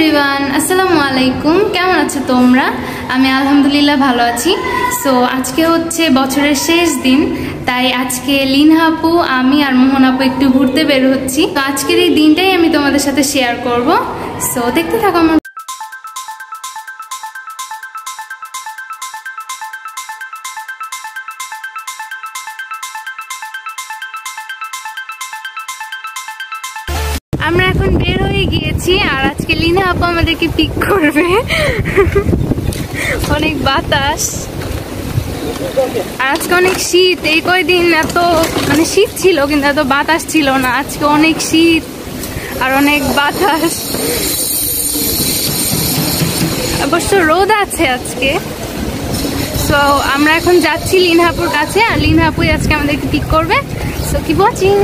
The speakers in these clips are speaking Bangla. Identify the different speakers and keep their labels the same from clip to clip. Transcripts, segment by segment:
Speaker 1: এভরিওয়ান, আসসালামু আলাইকুম। কেমন আছো তোমরা? আমি আলহামদুলিল্লাহ ভালো আছি। সো আজকে হচ্ছে বছরের শেষ দিন, তাই আজকে লিনহা আপু, আমি আর মোহন আপু একটু ঘুরতে বের হচ্ছি। তো আজকের এই দিনটাই আমি তোমাদের সাথে শেয়ার করব। সো দেখতে থাকো আমার। আমরা এখন বের হয়ে গিয়েছি আর আজকে লিনহা আপু আমাদেরকে পিক করবে। অনেক বাতাস, আজকে অনেক শীত। এই কয়দিন এত শীত ছিল, কিন্তু এত বাতাস ছিল না। আজকে অনেক শীত আর অনেক বাতাস, অবশ্য রোদ আছে আজকে। সো আমরা এখন যাচ্ছি লিনহা আপুর কাছে, আর লিনহা আপুই আজকে আমাদেরকে পিক করবে। So keep watching.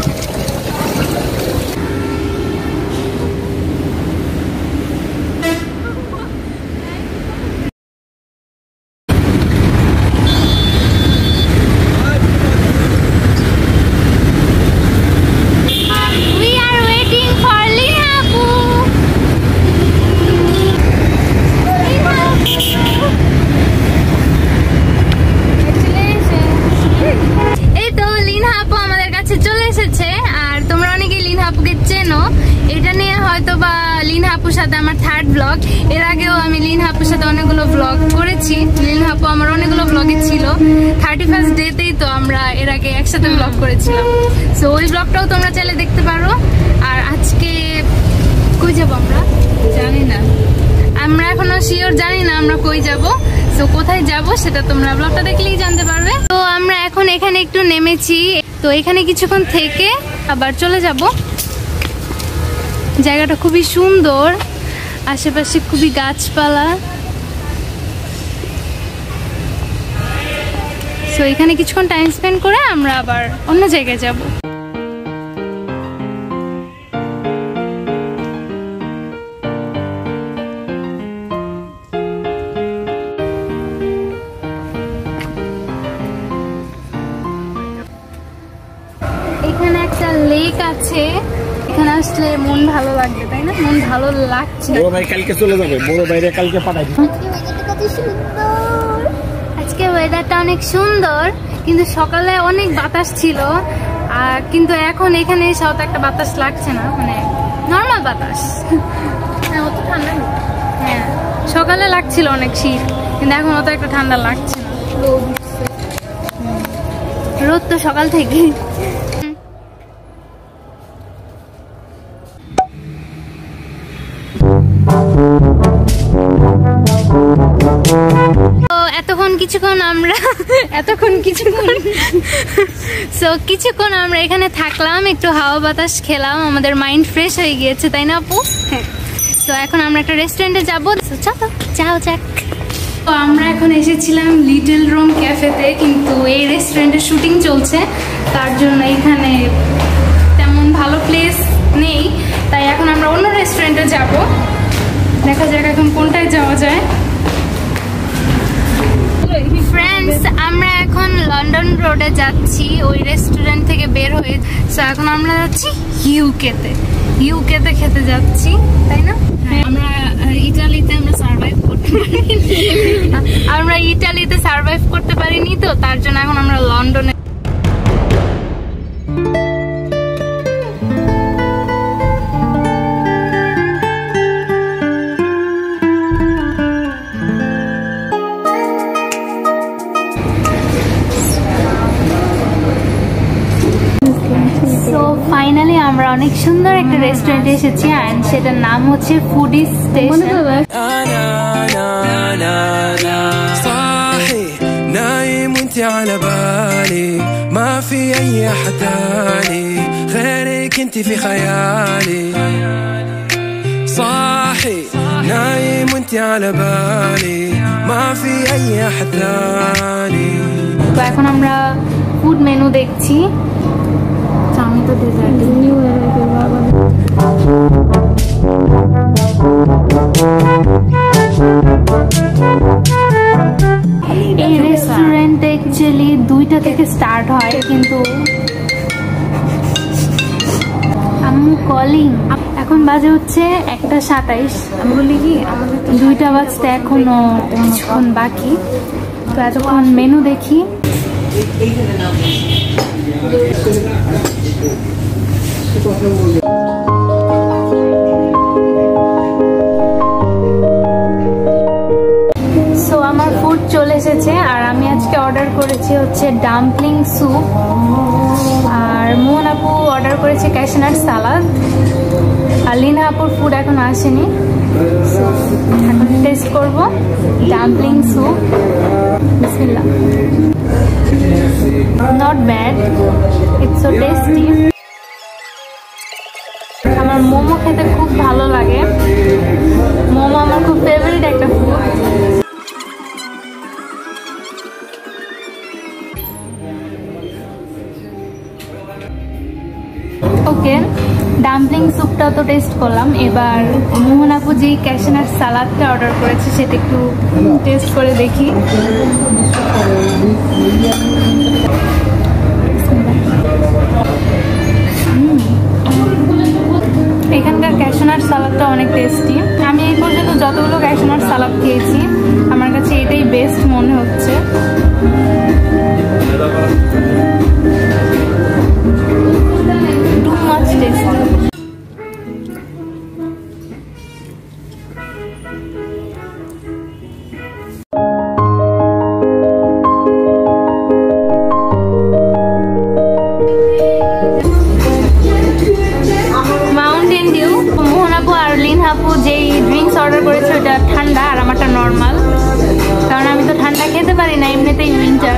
Speaker 1: এটা নিয়ে হয়তো বা লিনহা আপুর সাথে আমার থার্ড ব্লগ। এর আগেও আমি লিনহা আপুর সাথে অনেকগুলো ব্লগ করেছি। লিনহা আপু আমার অনেকগুলো ব্লগে ছিল। 31st ডেতেই তো আমরা এর আগে একসাথে ব্লগ করেছিলাম। সো ওই ব্লগটাও তোমরা চাইলে দেখতে পারো। আর আজকে কই যাব আমরা জানি না, আমরা এখনো শিওর জানি না আমরা কই যাব। সো কোথায় যাব সেটা তোমরা ব্লগটা দেখলেই জানতে পারবে। তো আমরা এখন এখানে একটু নেমেছি, তো এখানে কিছুক্ষণ থেকে আবার চলে যাব। জায়গাটা খুবই সুন্দর, আশেপাশে খুবই গাছপালা। সো এখানে কিছুক্ষণ টাইম স্পেন্ড করে আমরা আবার অন্য জায়গায় যাব। এখানে একটা লেক আছে, এখানে আসলে মন ভালো লাগবে, তাই না? মন ভালো লাগছে।
Speaker 2: বড় ভাই কালকে চলে যাবে, বড় ভাইরে কালকে পাঠাবি।
Speaker 1: আজকে ওয়েদারটা অনেক সুন্দর, কিন্তু সকালে অনেক বাতাস ছিল। কিন্তু এখন এখানে এসেও তো একটা বাতাস লাগছে না, নর্মাল বাতাস। হ্যাঁ, অত ঠান্ডা নেই। হ্যাঁ, সকালে লাগছিল অনেক শীত, কিন্তু এখন অত একটা ঠান্ডা লাগছে না। রোদ তো সকাল থেকে। কিছুক্ষণ আমরা এখানে থাকলাম, একটু হাওয়া বাতাস খেলাম, আমাদের মাইন্ড ফ্রেশ হয়ে গিয়েছে, তাই না আপু? হ্যাঁ। তো এখন আমরা একটা রেস্টুরেন্টে যাবো, চলো যাও যাক। তো আমরা এখন এসেছিলাম লিটল রুম ক্যাফেতে, কিন্তু এই রেস্টুরেন্টের শুটিং চলছে, তার জন্য এখানে তেমন ভালো প্লেস নেই। তাই এখন আমরা অন্য রেস্টুরেন্টে যাব। দেখা যাক এখন কোনটায় যাওয়া যায়। ফ্রেন্ডস, আমরা এখন লন্ডন রোডে যাচ্ছি, ওই রেস্টুরেন্ট থেকে বের হয়ে। সো এখন আমরা যাচ্ছি ইউকেতে খেতে যাচ্ছি, তাই না? আমরা ইটালিতে সার্ভাইভ করতে পারিনি, তো তার জন্য এখন আমরা লন্ডনে। ফাইনালি আমরা অনেক সুন্দর একটা রেস্টুরেন্টে এসেছি, এন্ড সেটার নাম হচ্ছে ফুডি স্টেশন। نايم وانت على بالي ما في اي احد تاني غيرك انت في خيالي صاحي نايم وانت على بالي ما في اي احد تاني। তো এখন আমরা ফুড মেনু দেখছি। আমি তো ডেজার্ট নিউ এই রেস্টুরেন্ট অ্যাকচুয়ালি 2টা থেকে স্টার্ট হয়, কিন্তু আম্মু কলিং। এখন বাজে হচ্ছে 1:27। আমি বলি কি আমাদের 2টা বাজতে এখনো কিছুক্ষণ বাকি, তো এতক্ষণ মেনু দেখি। সো আমার ফুড চলে এসেছে, আর আমি আজকে অর্ডার করেছি হচ্ছে ডাম্পলিং স্যুপ, আর মোহন আপু অর্ডার করেছে ক্যাশনাট সালাদ, আর লিনা আপুর ফুড এখন আসেনি। সো এখন টেস্ট করব ডাম্পলিং স্যুপ। বিসমিল্লাহ। Not bad, it's so tasty. আমার মোমো খেতে খুব ভালো লাগে, মোমো আমার খুব ফেভারিট একটা ফুড। ওকে, ডাম্পলিং স্যুপটা তো টেস্ট করলাম, এবার মোহন আপু যে ক্যাশনাট সালাদটা অর্ডার করেছে সেটা একটু টেস্ট করে দেখি। এখানকার ক্যাশনাট সালাদটা অনেক টেস্টি। আমি এই পর্যন্ত যতগুলো ক্যাশনাট সালাদ খেয়েছি আমার কাছে এটাই বেস্ট মনে হচ্ছে। Too much tasty. Mountain Dew. Mohan আপু আর লিন আপু যেই ড্রিঙ্কস অর্ডার করেছে ওটা ঠান্ডা, আর আমারটা নর্মাল, কারণ আমি তো ঠান্ডা খেতে পারি না, এমনিতেই উইন্টার।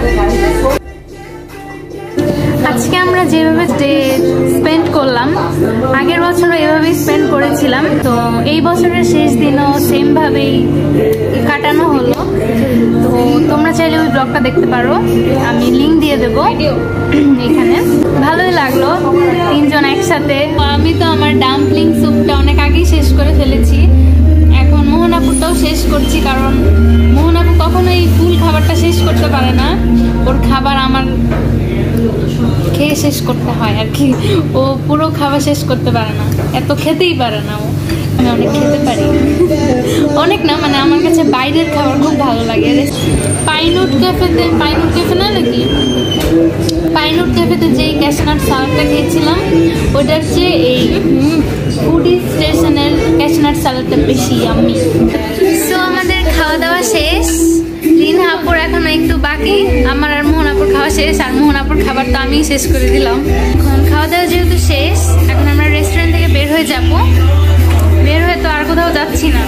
Speaker 1: আজকে আমরা যেভাবে ডে স্পেন্ড করলাম আগের বছরও এভাবেই স্পেন্ড করেছিলাম, তো এই বছরের শেষ দিনও সেম ভাবেই কাটানো হলো। তো তোমরা চাইলে ওই ব্লগটা দেখতে পারো, আমি লিঙ্ক দিয়ে দেবো এখানে। ভালোই লাগলো 3 জন একসাথে। আমি তো আমার ডাম্পলিং স্যুপটা অনেক আগেই শেষ করে ফেলেছি, এখন মোহন আপুরটাও শেষ করছি, কারণ মোহন আপু কখনোই ফুল খাবারটা শেষ করতে পারে না, ওর খাবার আমার খেয়ে শেষ করতে হয় আর কি। ও পুরো খাবার শেষ করতে পারে না, এত খেতেই পারে না ও। আমি অনেক খেতে পারি, অনেক না মানে আমার কাছে বাইরের খাবার খুব ভালো লাগে। পাইনুট ক্যাফেতে, পাইনুট ক্যাফে না নাকি, পাইনুট ক্যাফেতে যেই ক্যাশনাট সালাদটা খেয়েছিলাম ওটার চেয়ে এই ফুডি স্টেশনের ক্যাশনাট সালাদটা বেশি আমি। সো আমাদের খাওয়া দাওয়া শেষ, লিনা আপুর এখনো একটু বাকি, আমার আর মোহন আপুর খাওয়া শেষ, আর মোহন আপুর খাবার তো আমি শেষ করে দিলাম। এখন খাওয়া দাওয়া যেহেতু শেষ, এখন আমরা রেস্টুরেন্ট থেকে বের হয়ে যাব, বের হয়ে তো আর কোথাও যাচ্ছি না।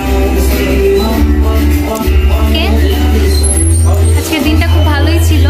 Speaker 1: ওকে, আজকের দিনটা খুব ভালোই ছিল।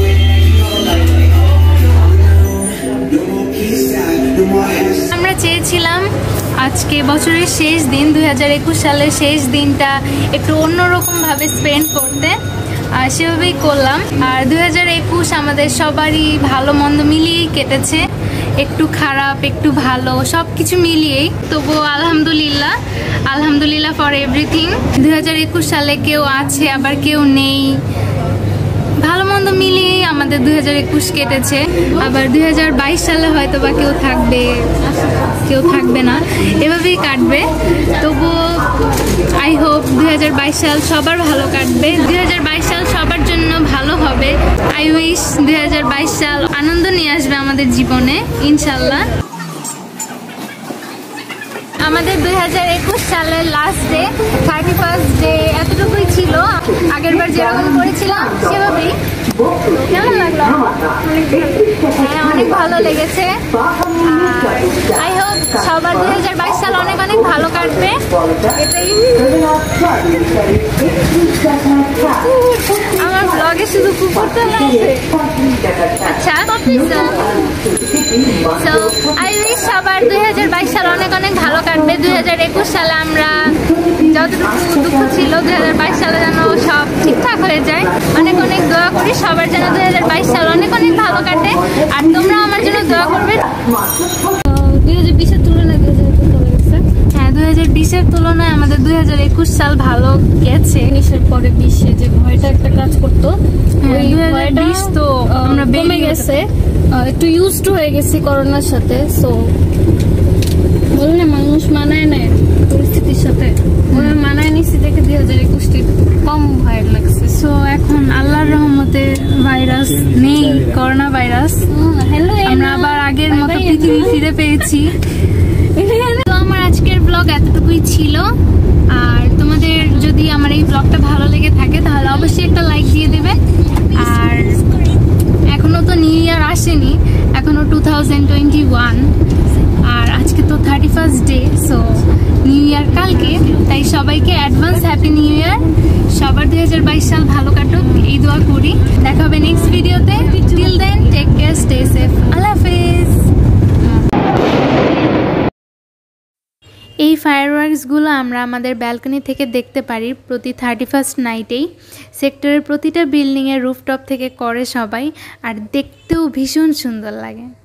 Speaker 1: আমরা চেয়েছিলাম আজকে বছরের শেষ দিন 2021 সালের শেষ দিনটা একটু অন্যরকম ভাবে স্পেন্ড করতে, আর সেভাবেই করলাম। আর 2021 আমাদের সবারই ভালো মন্দ মিলিয়েই কেটেছে, একটু খারাপ একটু ভালো সব কিছু মিলিয়েই, তবুও আলহামদুলিল্লাহ, আলহামদুলিল্লাহ ফর এভরিথিং। 2021 সালে কেউ আছে আবার কেউ নেই, ভালো মন্দ মিলিয়েই আমাদের 2021 কেটেছে। আবার 2022 সালে হয়তো বা কেউ থাকবে কেউ থাকবে না, এভাবেই কাটবে। তবুও আই হোপ 2022 সাল সবার ভালো কাটবে, 2022 সাল সবার জন্য ভালো হবে। আই উইশ 2022 সাল আনন্দ নিয়ে আসবে আমাদের জীবনে ইনশাল্লাহ। আমাদের 2021 সালের লাস্ট ডে, 31st ডে এতটুকুই ছিল, আগের বার যেরকম করেছিলাম সেভাবেই। কেমন লাগলো? হ্যাঁ, অনেক ভালো লেগেছে। আই হোপ সবার 2022 সাল অনেক অনেক ভালো কাটবে, এটাই। আমার ব্লগে শুধু কুকুর তোলা আছে। আচ্ছা, আই উইশ সবার 2022 সাল অনেক অনেক ভালো কাটবে। 2021 সালে আমরা যতটুকু দুঃখ ছিল 2022 সালে যেন সব ঠিকঠাক হয়ে যায়। অনেক অনেক দোয়া করি সবার যেন 2022 সাল অনেক অনেক ভালো কাটে, আর তোমরা আমার জন্য দোয়া করবে। 2020-এর তুলনায় 2020-এর তুলনায় আমাদের 2021 সাল ভালো গেছে। 19-এর পরে 20-এ যে ভয়টা একটা কাজ করতো, ওই 2020 তো আমরা কমে গেছে, একটু ইউজ টু হয়ে গেছি করোনার সাথে। সো বলে না মানুষ মানায় নেয় পরিস্থিতির সাথে, ওরা মানায় নিচ্ছি দেখে 2021 কম ভয় লাগছে। সো এখন আল্লাহর রহমতে ভাইরাস নেই, করোনা ভাইরাস। আমরা আবার আগের মতো পৃথিবী ফিরে পেয়েছি। তো আমার আজকের ব্লগ এতটুকুই ছিল। আর তোমাদের যদি আমার এই ব্লগটা ভালো লেগে থাকে তাহলে অবশ্যই একটা লাইক দিয়ে দেবে। আর এখনো তো নিউ ইয়ার আসেনি, এখনো 2021, আর আজকে তো 31st day. So new year কালকে, তাই সবাইকে অ্যাডভান্স হ্যাপি নিউ ইয়ার। সবার 2022 সাল ভালো কাটুক এই দোয়া করি। দেখা হবে নেক্সট ভিডিওতে। Till then take care, stay safe, আল্লাহ হাফেজ। এই ফায়ারওয়ার্কসগুলো আমরা আমাদের ব্যালকনি থেকে দেখতে পারি প্রতি 31st নাইটেই। সেক্টরের প্রতিটা বিল্ডিংয়ের রুফটপ থেকে করে সবাই, আর দেখতেও ভীষণ সুন্দর লাগে।